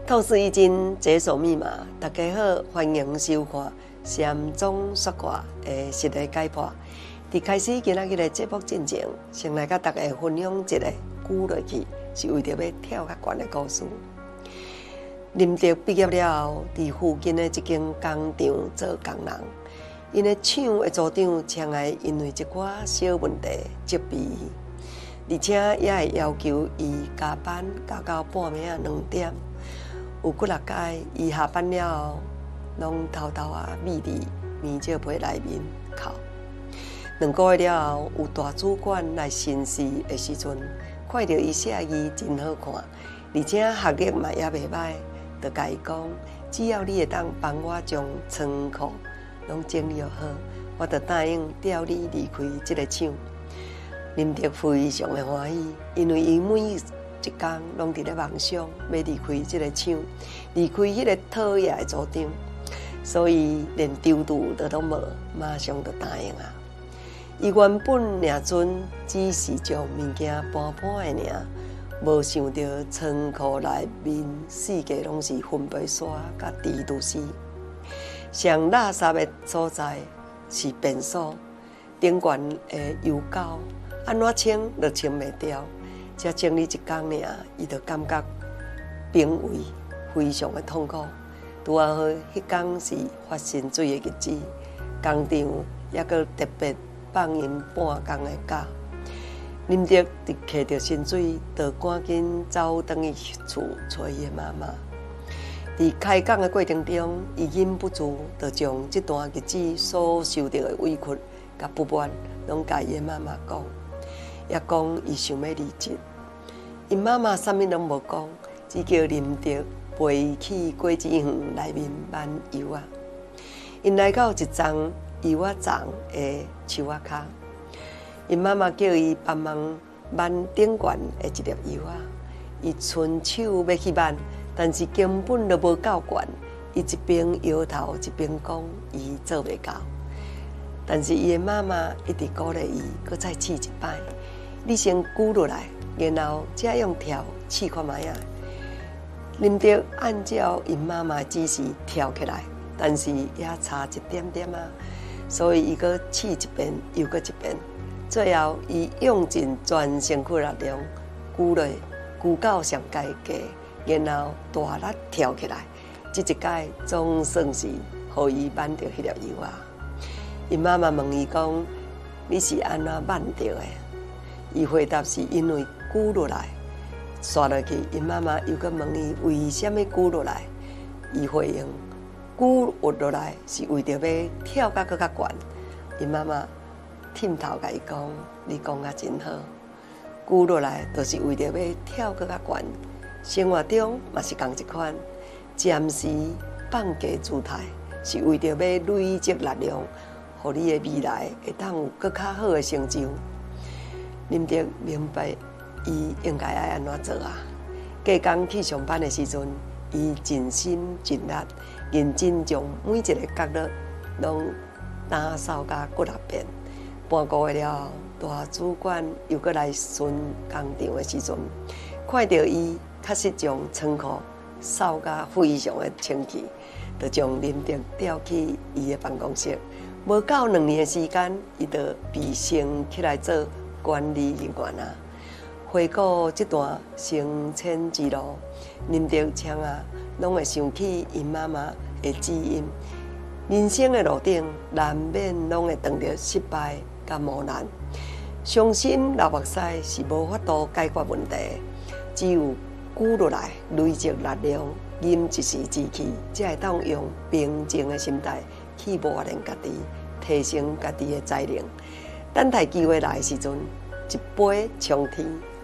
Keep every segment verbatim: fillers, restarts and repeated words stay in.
透视易经解锁密码，大家好，欢迎收看《禅宗说卦》的实地解剖。伫开始今仔日的节目进前，先来甲大家分享一个古落去，是为着要跳较悬的故事。林德毕业了后，伫附近的一间工厂做工人，因的厂的组长常爱因为一寡小问题责备伊，而且也会要求伊加班加到半暝啊两点。有几六届，伊下班了后，拢偷偷啊秘伫棉照被内面哭。两个月了后，有大主管来巡视的时阵，看到伊写字真好看，而且学历嘛也袂歹，就甲伊讲：只要你会当帮我将仓库拢整理好，我就答应调你离开这个厂。林德非常的欢喜，因为伊每一天拢伫咧梦想要离开这个厂，离开迄个讨厌的组长，所以连丢度都拢无，马上就答应啊。伊原本领准只是将物件搬搬的尔，无想到仓库内面四界拢是粪便沙甲蜘蛛丝，上垃圾的所在是便所，顶悬的油膏安怎清都清袂掉。才整理一天尔，伊就感觉冰胃非常的痛苦。拄啊好，迄天是发薪水的日子，工厂也阁特别放因半工的假。林德伫摕到薪水，就赶紧走转去厝找伊的妈妈。伫开讲的过程中，伊忍不住就将这段日子所受到的委屈甲不满，拢甲伊的妈妈讲，也讲伊想要离职。因妈妈啥物拢无讲，只叫林德陪伊去果子园内面挽油啊。因来到一丛油啊丛的树仔骹，因妈妈叫伊帮忙挽顶悬的一粒油啊。伊伸手要去挽，但是根本就无够悬。伊一边摇头一边讲伊做袂到。但是伊的妈妈一直鼓励伊，搁再试一摆。你先举落来。然后再用跳试看卖啊！林德按照因妈妈指示跳起来，但是也差一点点啊，所以伊搁试一遍又搁一遍，最后伊用尽全身躯力量举落举到上界架，然后大力跳起来。这一届总算是互伊挽到迄粒油啊！因妈妈问伊讲：“你是安怎挽到的？”伊回答是因为举落来，刷落去。因妈妈又搁问伊为什么举落来，伊回应：举落来是为着要跳甲搁较悬。因妈妈忝头甲伊讲：你讲啊真好，举落来就是为着要跳搁较悬。生活中嘛是同一款，暂时放假姿态，是为着要累积力量，互你的未来会当有搁较好的成就。林德明白伊应该爱安怎做啊！隔工去上班的时阵，伊尽心尽力，认真将每一个角落拢打扫甲过六遍。半个月了后，大主管又搁来巡工厂的时阵，看到伊确实将仓库扫甲非常的清气，就将林德调去伊的办公室。无到两年的时间，伊就被升起来做管理人员啊！回顾这段升迁之路，林德强啊，拢会想起因妈妈的指引。人生的路顶难免拢会碰到失败甲磨难，伤心流目屎是无法度解决问题，只有举落来累积力量，忍一时之气，才会当用平静的心态去磨练家己，提升家己的才能。等待机会来的时阵，一飞冲天。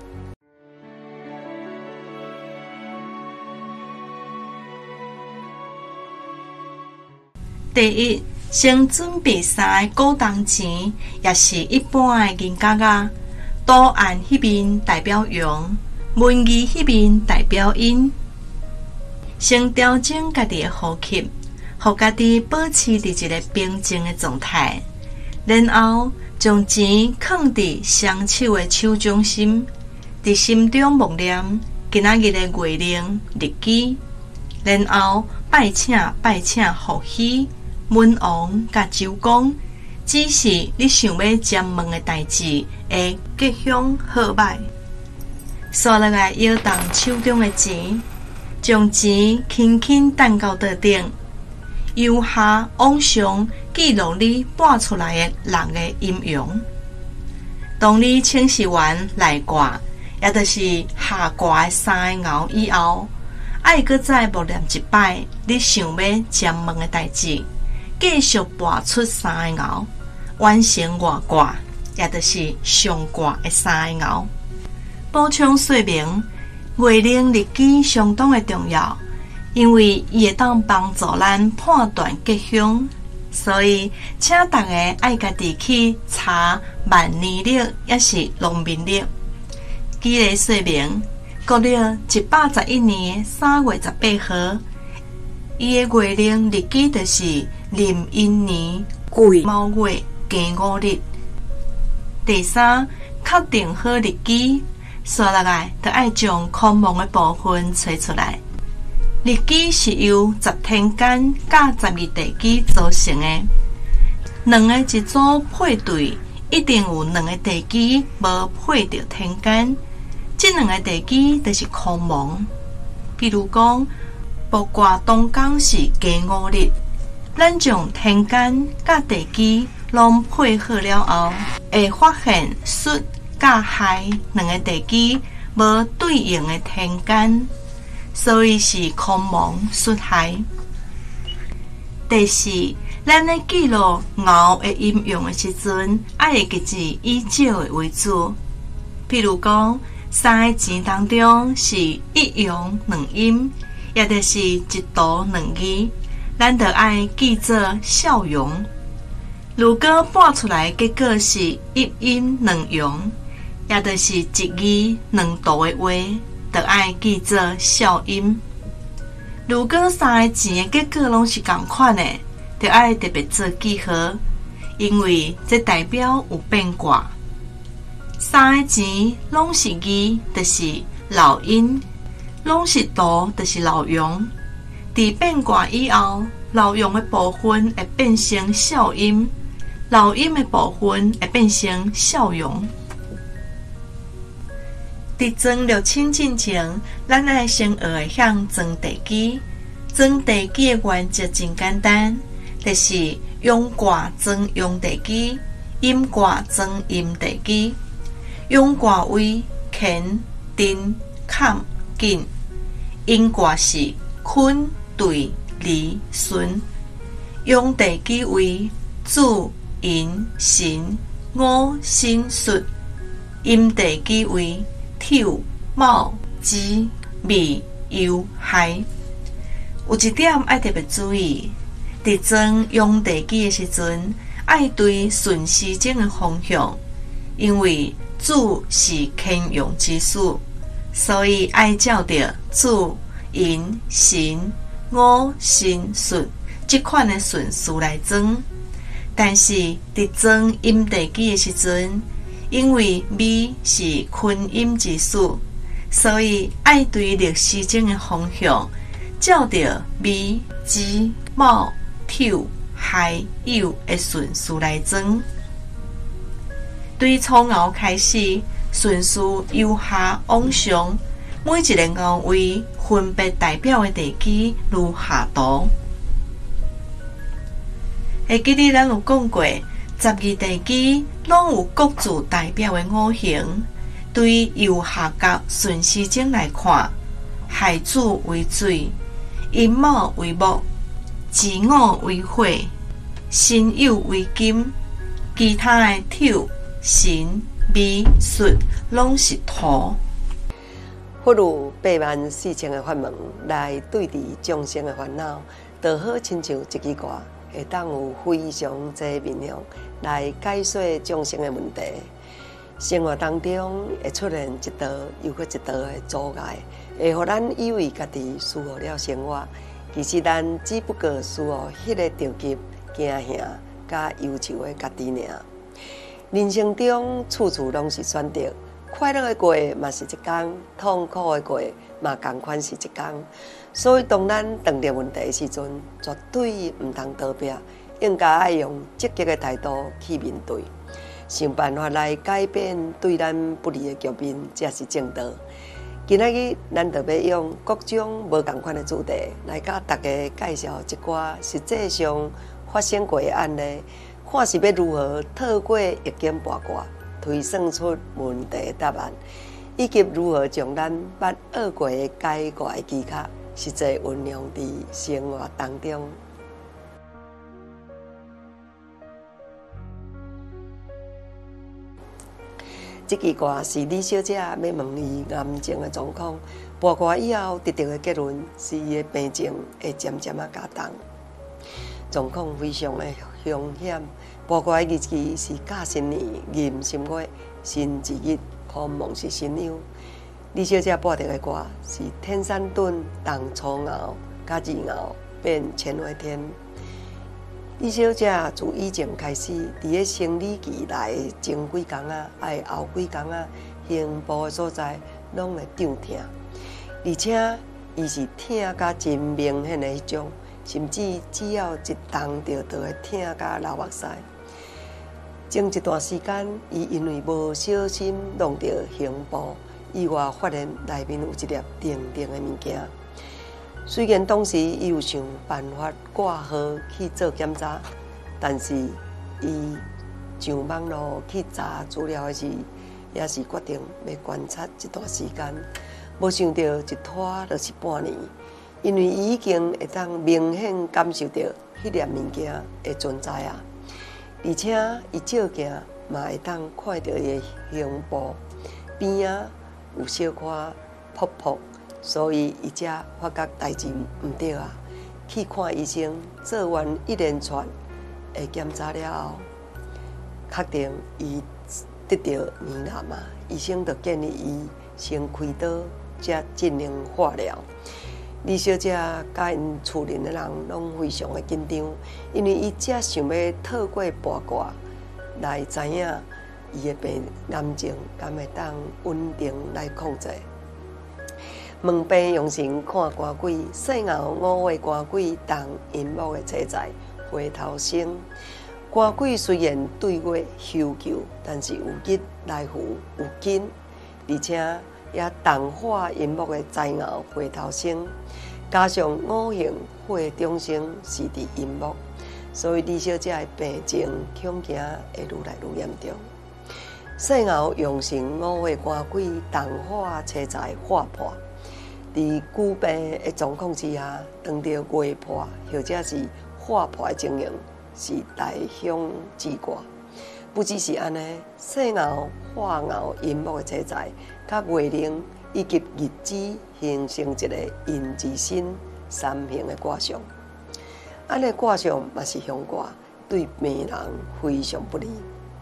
第一，先准备三个股东钱，也是一般的银角仔。图案迄边代表阳，文字迄边代表阴。先调整家己的呼吸，互家己保持伫一个平静的状态，然后将钱放伫双手的手掌心，伫心中默念今仔日的月令日期， 然后拜请拜请伏羲、文王甲周公，只是你想要占问的代志会吉凶好歹。刷落来摇动手中的钱，将钱轻轻弹到桌顶，由下往上记录你拨出来的人的阴阳。当你清洗完内卦，也就是下卦的三个爻以后，爱搁再默念一摆你想要占问的代志，继续拨出三个爻，完成外卦，也就是上卦的三个爻。补充说明，月令日期相当的重要，因为伊会当帮助咱判断吉凶，所以请大家爱家己去查万年历，也是农民历。举例说明，国历一百十一年三月十八号，伊的月令日期就是壬寅年癸卯月庚午日。第三，确定好日期。刷落来，就爱将空亡的部分找出来。日期是由十天干甲十二地支组成的，两个一组配对，一定有两个地支无配到天干，这两个地支就是空亡。比如讲，卜卦当天是庚午日，咱将天干甲地支拢配好了后，会发现戌甲亥两个地支无对应的天干，所以是空亡戌亥。第四，咱咧记录爻的阴阳的时阵，爱会记字以少的为主。譬如讲，三个钱当中是一阳两阴，也就是一图两义，咱得爱记做少阳。如果拨出来结果是一阴两阳，也就是一字两图的话，就爱记做少阴。如果三个钱的结果拢是同款的，就爱特别做记号，因为这代表有变卦。三个钱拢是字，就是老阴；拢是图，就是老阳。伫变卦以后，老阳的部分会变成少阴，老阴的部分会变成少阳。伫装六亲进前，咱爱先学会向装地基。装地基的原则真简单，就是阳卦装阳地基，阴卦装阴地基。阳卦为乾、丁、坎、艮，阴卦是坤、兑、离、巽。阳地基为子、寅、申、午、申、戌。阴地基为丑、卯、子、未、酉、亥。有一点爱特别注意，伫装阳地基的时阵，爱对顺时针的方向，因为子是乾阳之士，所以爱照着子、寅、申、午、申、戌这款的顺序来装。但是伫装阴地基的时阵，因为未是坤阴之士，所以爱对逆时针的方向，照着未、子、卯、丑、亥、酉的顺序来装。对初爻开始，顺序由下往上，每一个爻位分别代表的地支如下图。会记得咱有讲过，十二地支拢有各自代表的五行。对右下角顺时针来看，亥子为水，寅卯为木，子午为火，申酉为金，其他的丑、申、未、戌拢是土。 忽如八万四千个法门来对治众生的烦恼，就好亲像一支卦，会当有非常侪面向来解说众生的问题。生活当中会出现一道又搁一道的阻碍，会互咱以为家己舒服了生活，其实咱只不过需要迄个着急、惊吓、甲忧愁的家己尔。人生中处处拢是选择，快乐的过嘛是一天，痛苦的过嘛同款是一天。 所以当咱碰到问题的时阵，绝对唔通逃避，应该爱用积极的态度去面对，想办法来改变对咱不利的局面，才是正道。今仔日咱就要用各种无同款的主题来甲大家介绍一寡实际上发生过的案例，看是要如何透过易经八卦推算出问题的答案，以及如何将咱捌学过的解决的技巧实际运用伫生活当中。这支卦是李小姐要问伊癌症的状况，八卦以后得到的结论是伊的病情会渐渐啊加重，状况非常的凶险。八卦的日期是甲申年壬申月辛巳日，可望是辛酉。李小姐卜到的卦是天山遁当初爻甲二爻变乾为天。李小姐自以前开始，伫咧生理期内前几工啊，爱后几工啊，胸部的所在拢会胀痛，而且伊是痛甲真明显的迄种，甚至只要一动着，就会痛甲流目屎。前一段时间，伊因为无小心弄着胸部，意外发现内面有一粒定定的物件。虽然当时伊有想办法挂号去做检查，但是伊上网络去查资料的时，也是决定要观察一段时间。无想到一拖就是半年，因为伊已经会当明显感受到迄粒物件的存在啊，而且伊照镜嘛会当看到伊的胸部边啊有小可泡泡。所以，伊才发觉代志毋对啊，去看医生，做完一连串的检查了后，确定伊得到癌癌嘛，医生就建议伊先开刀，才进行化疗。李小姐甲因厝人的人拢非常的紧张，因为伊才想要透过八卦来知影伊的病癌症敢会当稳定来控制。问病用神看官鬼，细牛五月官鬼当寅木的车财回头生。官鬼虽然对月休求，但是有日来福有金，而且也同化寅木的财牛回头生，加上五行火中生是伫寅木，所以李小姐的病情恐惊会愈来愈严重。细牛用神五月官鬼同化车财化破。伫久病的状况之下，当着月破或者是化破的情形，是大凶之卦。不只是安尼，细牛、化牛、寅木的车财，甲月令以及日支形成一个寅之申三行的卦象。安尼卦象嘛是凶卦，对病人非常不利。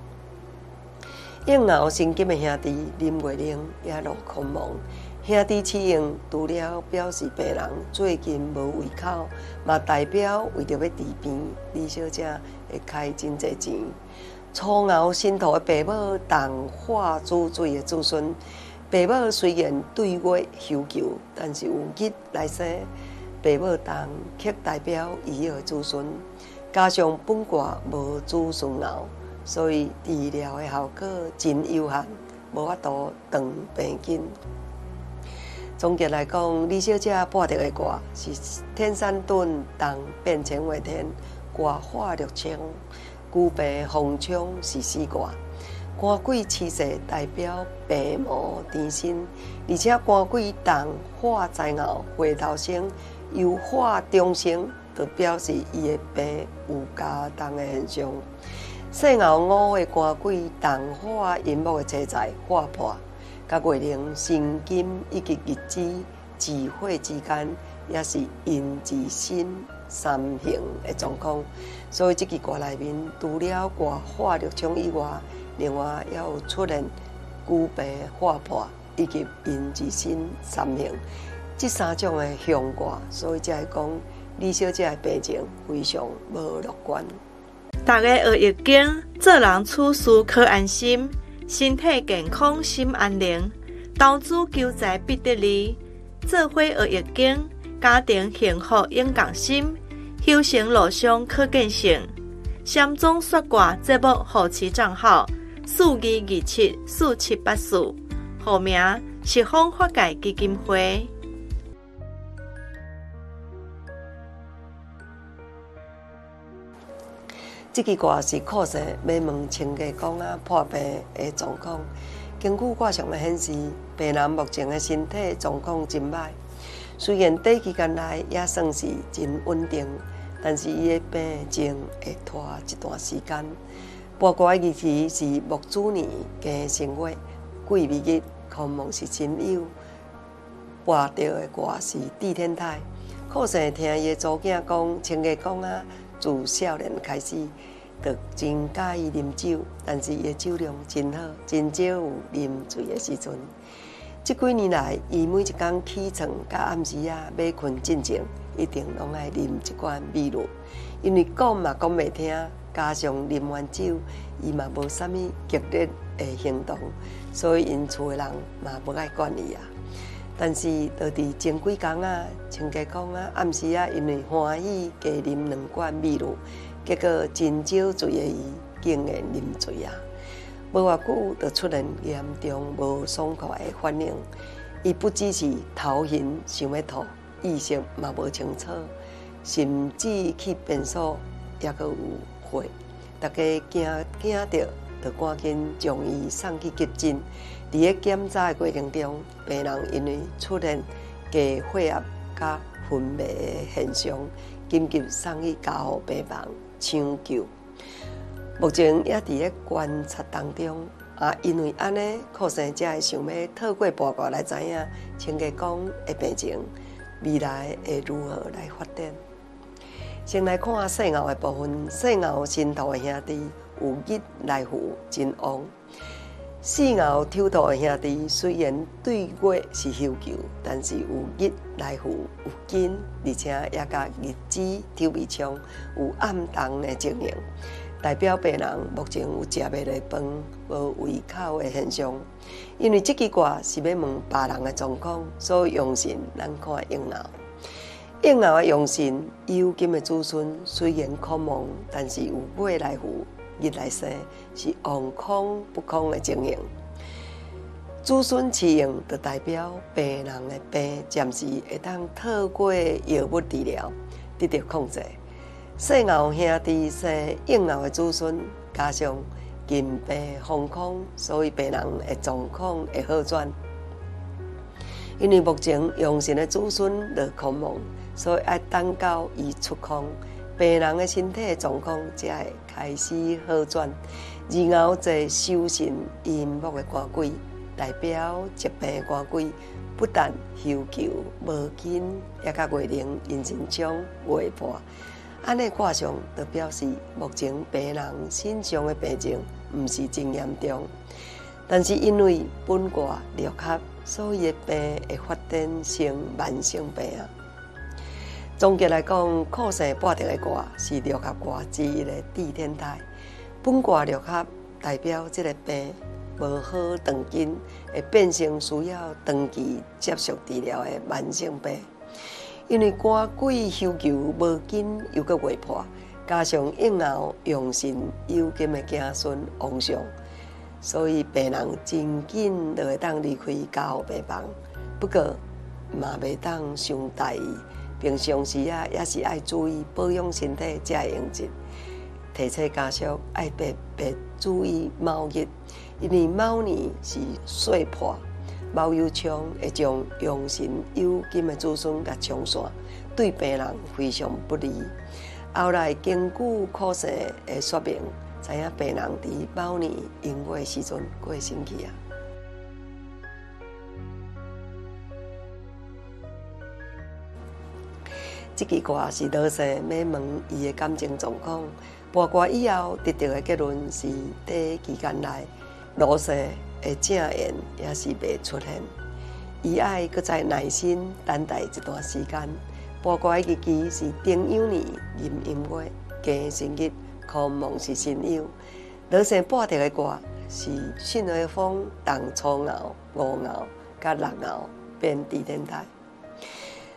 应爻生金的兄弟壬月令也落空亡。兄弟起应，除了表示病人最近无胃口，嘛代表为着要治病，李小姐会开真侪钱。初爻新土的爸母同化主水的子孙，爸母虽然对月休求，但是有日来生，爸母同却代表以后的子孙。加上本卦无子孙爻，所以治疗的效果真有限，无法度长病紧。总结来讲，李小姐卜到的卦是天山遁当变乾为天，卦化六冲，久病逢冲是四卦。官鬼七世代表病魔缠身，而且官鬼当化财爻回头生，又化中生，就表示伊的病有加重的现象。细爻五月官鬼当化寅木的车财化破。甲月令生金以及日支自火之间，也是寅之申三行的状况。所以这支卦内面，除了卦化六冲以外，另外也有出现久病化破以及寅之申三行这三种的凶卦，所以才会讲李小姐的病情非常无乐观。 大家学易经，做人处事可安心。身体健康，心安宁；投资求财必得利。做伙学易经， 家庭幸福永共心，修行路上可见性。禅宗说卦节目护持账号四二二七四七八四，户名十方法界基金会。 这支卦是靠神要问亲家公啊破病的状况。根据卦象的显示，病人目前的身体状况真歹。虽然短期间内也算是真稳定，但是伊的病情会拖一段时间。八卦的日期是木主年加正月，癸未日，科目是辛酉。画到的卦是地天台。靠神听伊的祖囝讲，亲家公啊，自少年开始，就真介意啉酒，但是伊的酒量真好，真少有啉醉的时阵。这几年来，伊每一天起床甲暗时啊，要困进前，一定拢爱啉一罐美露，因为讲嘛讲袂听，加上啉完酒，伊嘛无啥物激烈的行动，所以因厝的人嘛无爱管伊啊。但是，就伫前几工啊，亲家公啊，暗时啊，因为欢喜加啉两罐美露，结果真少醉的伊，竟然啉醉啊！无偌久，就出现严重无爽快的反应。伊不只是头晕、想要吐，意识嘛无清楚，甚至去便所也阁有血。大家惊惊着，就赶紧将伊送去急诊。伫咧检查的过程中，病人因为出现低血压甲昏迷的现象，紧急送去加护病房抢救。目前也伫咧观察当中，啊，因为安尼，靠生才会想要透过八卦来知影亲家公的病情未来会如何来发展。先来看细牛的部分，细牛新头的兄弟有日来福真旺。四牛抽头的兄弟虽然对月是休求，但是有日来福有金，而且也甲日子抽未冲，有暗淡的情形。代表病人目前有食袂落饭、无胃口的现象，因为这支卦是要问别人的状况，所以用神咱看应爻。应爻的用神，酉金的子孙虽然可望，但是有月来福、日来生，是旺空不空的情形。子孙起用就代表病人的病暂时会当透过药物治疗得到控制。细牛兄弟生应爻的子孙，加上金病风空，所以病人的状况会好转。因为目前阳神的子孙落空亡，所以要等到伊出空，病人的身体状况才会开始好转。二爻坐修神阴木的官鬼，代表疾病的官鬼，不但休求无紧，也甲月龄因身冲月破。安尼卦象就表示，目前病人身上的病情毋是真严重，但是因为本卦六合，所以的病会发展成慢性病啊。总结来讲，靠生八地的卦是六合卦之一的地天台。本卦六合代表这个病无好长紧，会变成需要长期接受治疗的慢性病。因为官鬼休求无紧，又搁未破，加上应爻用神酉金的子孙旺相，所以病人真紧就会当离开加护病房。不过嘛袂当伤大意，平常时啊也是爱注意保养身体才会用疾。提醒家属爱特别注意卯日，因为卯年是岁破。卯酉冲会将阳神酉金的子孙甲冲散，对病人非常不利。后来根据科学的说明，知影病人伫卯年寅月时阵过身去啊。这支卦是老生要问伊的感情状况，八卦以后得到的结论是，短期间内老生的正缘也是未出现，伊爱搁再耐心等待一段时间。八卦的日期是丁酉年壬寅月庚申日，科目是辛酉。老生八地的卦是巽和风当初爻、午爻甲六爻变地天台。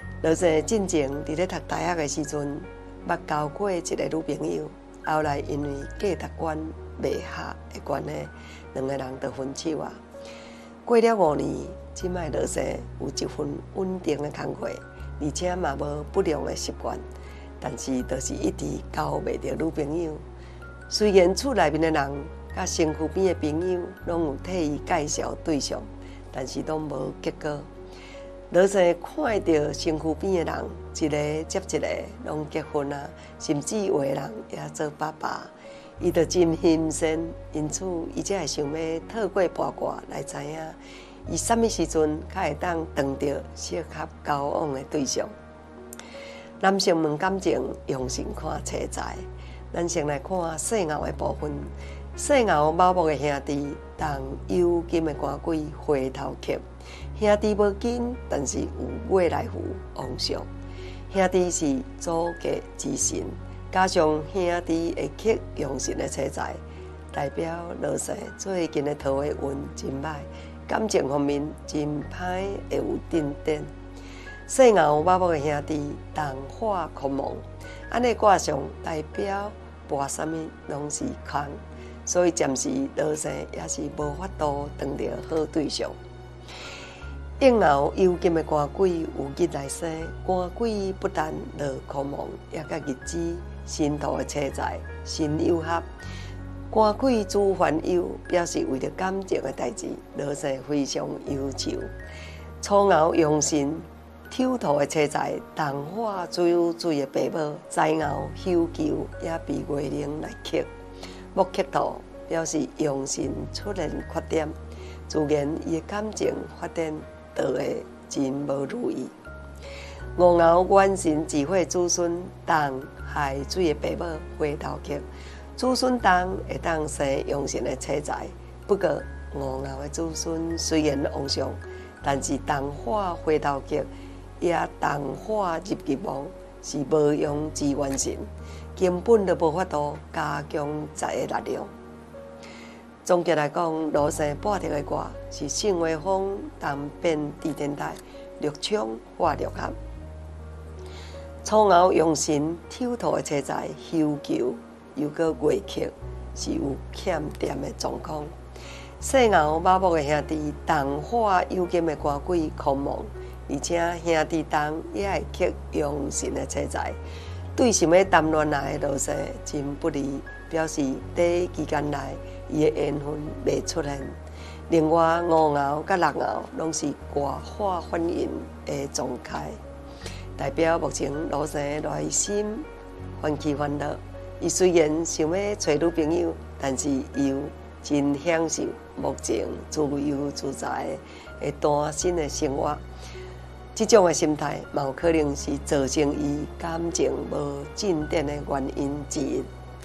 罗生进前伫咧读大学的时阵，捌交过一个女朋友，后来因为价值观袂合的关系，两个人就分手啊。过了五年，即摆罗生有一份稳定的工作，而且嘛无不良的习惯，但是就是一直交袂着女朋友。虽然厝内面的人甲身躯边的朋友拢有替伊介绍对象，但是拢无结果。罗生看到身躯边的人一个接一个拢结婚啊，甚至有的人也做爸爸，伊就真心酸，因此伊才会想要透过八卦来知影，伊什么时阵才会当碰到适合交往的对象。男性问感情，用心看车财。咱先来看细牛的部分。细牛某某的兄弟，同有金的官鬼回头客。兄弟无金，但是有未来福旺相。兄弟是祖家之神，加上兄弟会克用神的车财，代表罗生最近的桃花运真歹，感情方面真歹，会有进展。细牛某某的兄弟，同化空亡，安尼卦象代表跋啥物拢是空，所以暂时罗生也是无法度碰到好对象。应牛有金的官鬼有日来生，官鬼不但落空亡，也甲日子新土的车财新友合。官鬼主烦忧，表示为着感情的代志，罗生非常忧愁。初牛用神。抽土的车财，同化水有水的爸母，财牛休求也被月亮来克。木克土表示用神出现缺点，自然伊的感情发展就会真无如意。五牛元神智慧子孙，同害水的爸母回头克，子孙同会当生用神的车财。不过五牛的子孙虽然旺相，但是同化回头克。也同化入极亡，是无用之元神，根本就无法度加强财的力量。总结来讲，罗生八条的卦是圣威风、东变地天台、六冲化六合。初牛用神抽土的车财休求，又个月克是有欠点的状况。细牛某某的兄弟，同化有金的官鬼空亡。而且兄弟同也会克用神的车财，对想要谈恋爱的罗生真不利，表示在期间内伊的缘分未出现。另外五牛甲六牛拢是卦化欢迎的状态，代表目前罗生内心欢喜欢乐。伊虽然想要找女朋友，但是又真享受目前自由自在的单身的生活。这种的心态，嘛有可能是造成伊感情无进展的原因之一。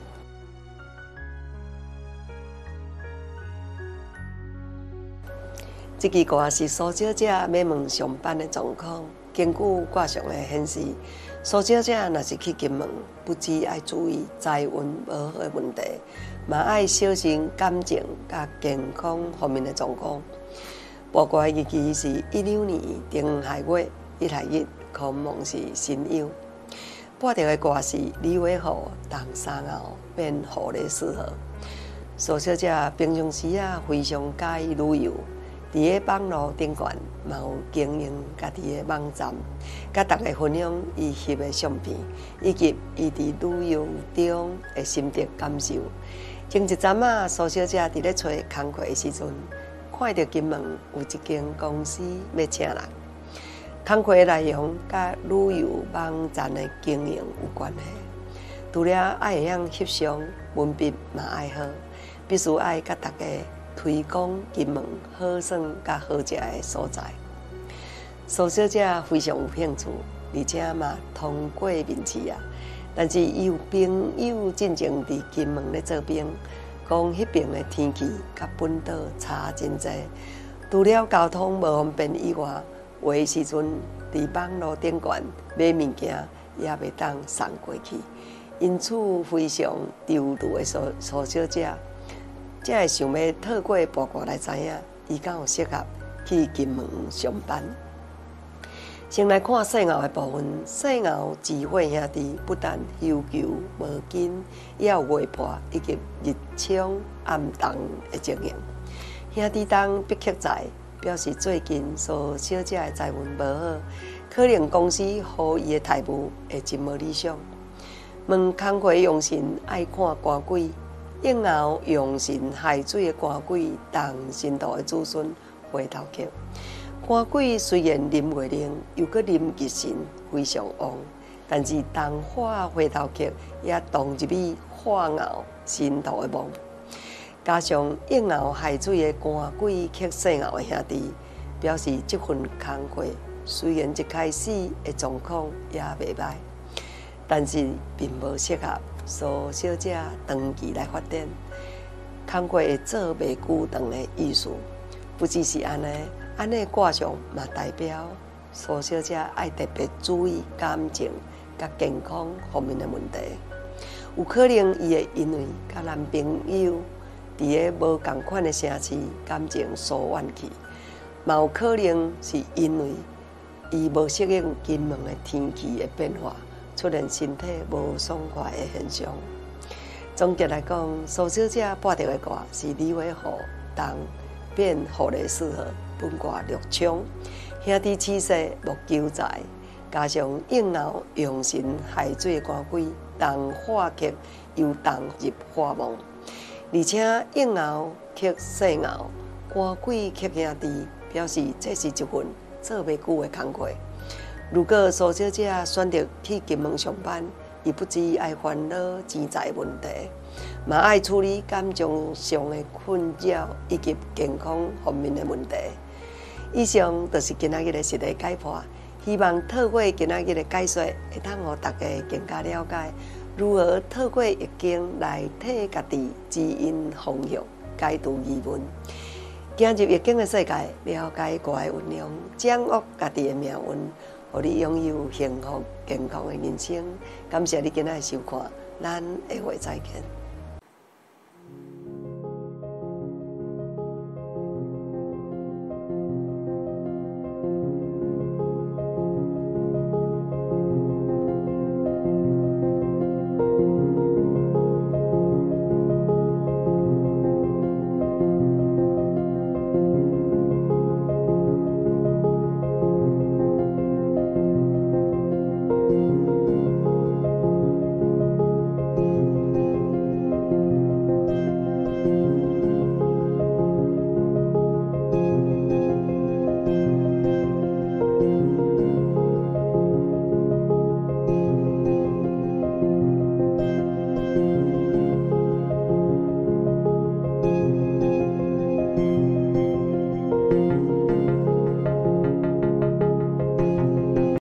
这支卦是属小者要问上班的状况。根据卦象的显示，属小者若是去金门，不只爱注意财运无好的问题，嘛爱小心感情甲健康方面的状况。八卦日期是一六年丁亥月一亥日，空亡是辛酉。八条的卦是离尾号同三牛变互利四合。属小者平常时啊非常介意旅游，伫个网络顶悬嘛有经营家己的网站，甲大家分享伊翕的相片，以及伊伫旅游中的心得感受。前一阵啊，属小者伫咧找工课的时阵。看到金门有一间公司要请人，工课内容甲旅游网站的经营有关系。除了爱会晓翕相，文笔嘛爱好，必须爱甲大家推广金门好耍甲好食的所在。属小者非常有兴趣，而且嘛通过面试啊，但是伊有朋友进前伫金门咧做兵。讲迄边的天气甲本岛差真济，除了交通无方便以外，有的时阵伫网络顶悬买物件也袂当送过去，因此非常丢度的属属小者，才会想要透过八卦来知影，伊敢有适合去金门上班。 先来看细熬的部分。细熬智慧兄弟不但休求无紧，也有月破以及日冲暗动的情形。兄弟当必克财，表示最近苏小姐的财运无好，可能公司予伊的财务会真无理想。问工课用神爱看官鬼，应后用神海水的官鬼，当神道的子孙回头客。官鬼虽然临月令，又搁临吉神，非常旺，但是当化回头客也同入去化熬神道的梦。加上应后海水的官鬼克细熬的兄弟，表示这份工课虽然一开始的状况也袂歹，但是并无适合苏小姐长期来发展。工课会做袂久长的意思，不只是安尼。安尼卦象嘛，代表苏小姐爱特别注意感情甲健康方面的问题。有可能伊会因为甲男朋友伫个无共款的城市，感情疏远去；嘛有可能是因为伊无适应金门的天气的变化，出现身体无爽快的现象。总结来讲，苏小姐拨到的卦是离为火当变火的适合。本卦六冲，兄弟气势木求财，加上应后用神海水官鬼，当化克又当入化梦，而且应后克细熬，官鬼克兄弟，表示这是一份做袂久的工课。如果苏小姐选择去金门上班，伊不只爱烦恼钱财问题，嘛爱处理感情上的困扰以及健康方面的问题。以上就是今仔日的实地解剖，希望透过今仔日的解说，会当互大家更加了解如何透过易经来替家己指引方向、解除疑问，进入易经的世界，了解国的运用，掌握家己的命运，互你拥有幸福健康的人生。感谢你今仔的收看，咱下回再见。